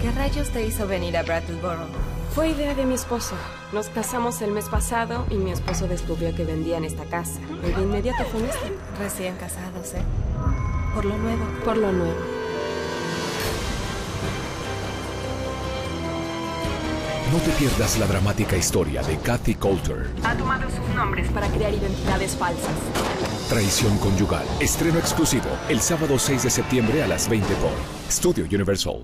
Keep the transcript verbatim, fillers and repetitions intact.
¿Qué rayos te hizo venir a Brattleboro? Fue idea de mi esposo. Nos casamos el mes pasado y mi esposo descubrió que vendían esta casa. Y de inmediato fue nuestra. Recién casados, ¿eh? Por lo nuevo. Por lo nuevo. No te pierdas la dramática historia de Kathy Coulter. Ha tomado sus nombres para crear identidades falsas. Traición conyugal. Estreno exclusivo el sábado seis de septiembre a las veinte por Studio Universal.